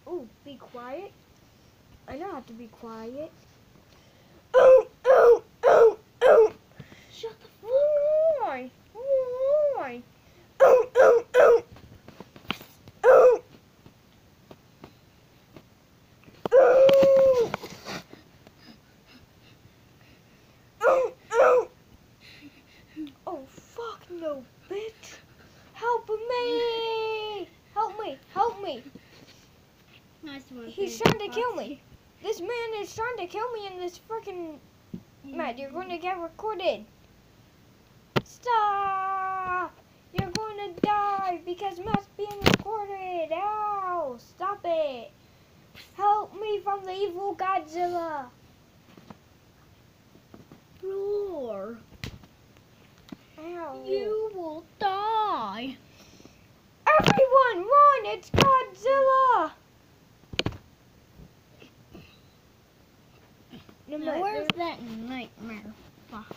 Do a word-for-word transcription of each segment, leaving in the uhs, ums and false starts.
Ooh, be quiet. I know how to be quiet. Oh, oh, oh, oh. Shut the fuck up. Why? Why? Oh, oh, oh. Oh. Oh. Oh, oh. Oh, fuck no, bitch. Help me. Help me. Help me. Nice one. He's trying to kill me. This man is trying to kill me in this freaking... Matt, you're going to get recorded. Stop! You're going to die because Matt's being recorded. Ow! Stop it. Help me from the evil Godzilla. Roar. Ow. You will die. Everyone run! It's Godzilla! No, Now, Matt, where's there- that nightmare fox?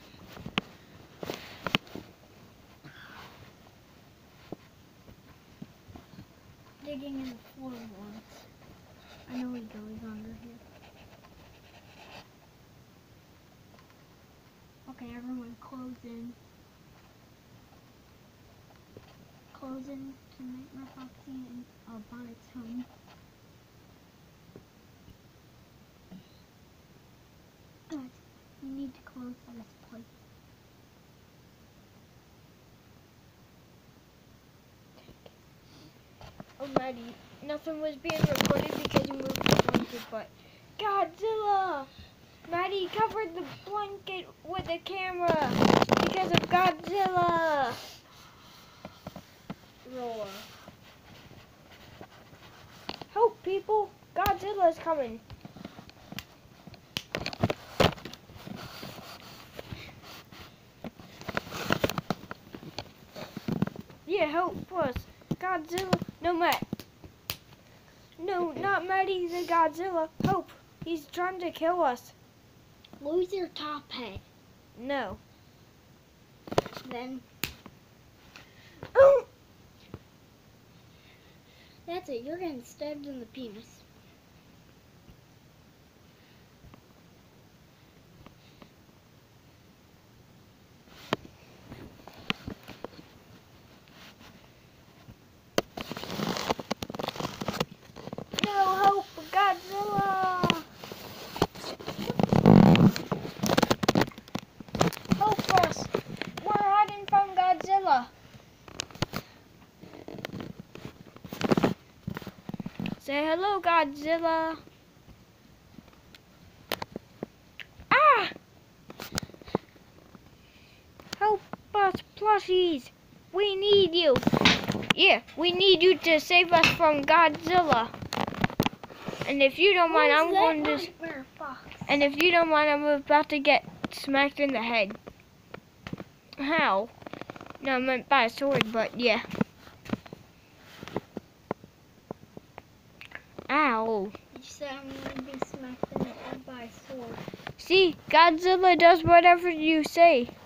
Digging in the floor once. I know he goes under here. Okay, everyone close in. Close in to Nightmare Foxy and uh, Bonnet's home. Guys, we need to close this place. Oh, Maddie, nothing was being recorded because you moved the blanket, but Godzilla! Maddie covered the blanket with the camera because of Godzilla! Roar. Help, people! Godzilla's coming! Yeah, help us! Godzilla! No, Matt! No, not Maddie the Godzilla! Help! He's trying to kill us! Lose your top hat. No. Then, Oh! that's it. You're getting stabbed in the penis. No, help! Godzilla! Help us! We're hiding from Godzilla! Say hello, Godzilla! Ah! Help us, plushies! We need you! Yeah, we need you to save us from Godzilla! And if you don't mind, I'm going to... Nightmare Fox? And if you don't mind, I'm about to get smacked in the head. How? No, I meant by a sword, but yeah. Ow. You said I'm going to be smacked in the head by a sword. See, Godzilla does whatever you say.